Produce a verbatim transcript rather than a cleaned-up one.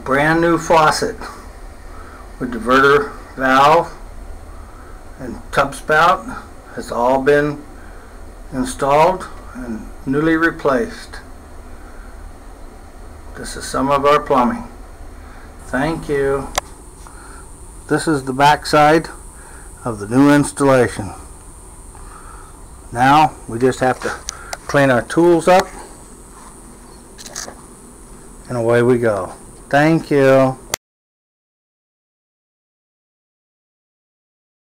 brand new faucet with diverter valve and tub spout has all been installed and newly replaced. This is some of our plumbing. Thank you. This is the back side of the new installation. Now we just have to clean our tools up and away we go. Thank you.